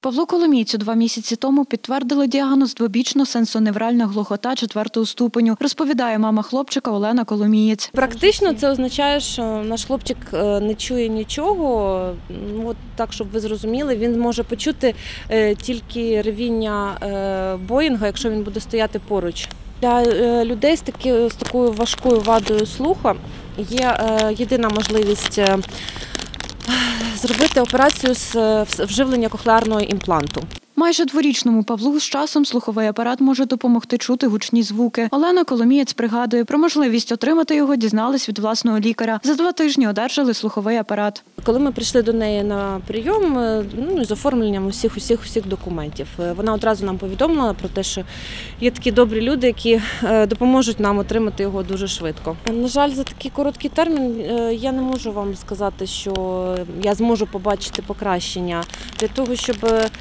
Павлу Коломійцю 2 місяці тому підтвердили діагноз двобічно-сенсоневральна глухота 4-го ступеню, розповідає мама хлопчика Олена Коломієць. Практично це означає, що наш хлопчик не чує нічого. От так, щоб ви зрозуміли, він може почути тільки ревіння Боїнга, якщо він буде стояти поруч. Для людей з такою важкою вадою слуху є єдина можливість зробити операцію з вживлення кохлеарного імпланту. Майже 2-річному Павлу з часом слуховий апарат може допомогти чути гучні звуки. Олена Коломієць пригадує, про можливість отримати його дізнались від власного лікаря. За 2 тижні одержали слуховий апарат. Коли ми прийшли до неї на прийом, з оформленням усіх документів, вона одразу нам повідомила про те, що є такі добрі люди, які допоможуть нам отримати його дуже швидко. На жаль, за такий короткий термін я не можу вам сказати, що я зможу побачити покращення. Для того, щоб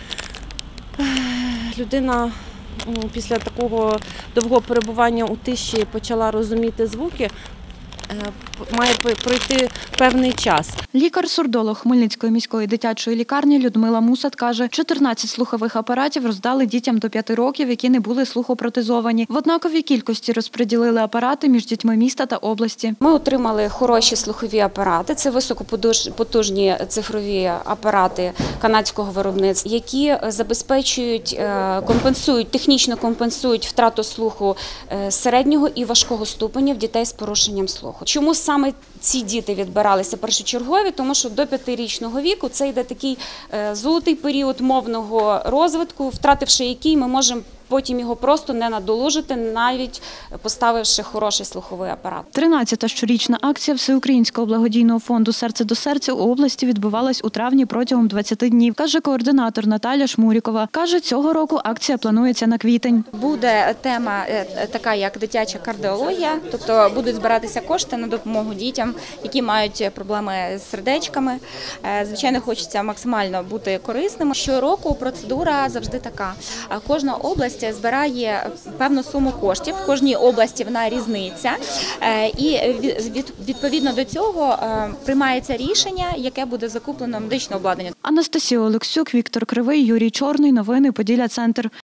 людина після такого довгого перебування у тиші почала розуміти звуки, має пройти певний час. Лікар-сурдолог Хмельницької міської дитячої лікарні Людмила Мусат каже, 14 слухових апаратів роздали дітям до 5 років, які не були слухопротезовані. В однаковій кількості розподілили апарати між дітьми міста та області. Ми отримали хороші слухові апарати. Це високопотужні цифрові апарати канадського виробництва, які забезпечують, технічно компенсують втрату слуху середнього і важкого ступенів дітей з порушенням слуху. Чому саме ці діти відбиралися першочергові? Тому що до 5-річного віку це йде такий золотий період мовного розвитку, втративши який ми можемо потім його просто не надолужити, навіть поставивши хороший слуховий апарат. 13-та щорічна акція Всеукраїнського благодійного фонду «Серце до серця» у області відбувалась у травні протягом 20 днів, каже координатор Наталя Шмурікова. Каже, цього року акція планується на квітень. Буде тема така, як дитяча кардіологія, тобто будуть збиратися кошти на допомогу дітям, які мають проблеми з сердечками. Звичайно, хочеться максимально бути корисними. Щороку процедура завжди така. Кожна область збирає певну суму коштів, в кожній області вона різниця, і відповідно до цього приймається рішення, яке буде закуплено медичне обладнання. Анастасія Олексюк, Віктор Кривий, Юрій Чорний. Новини Поділля Центр.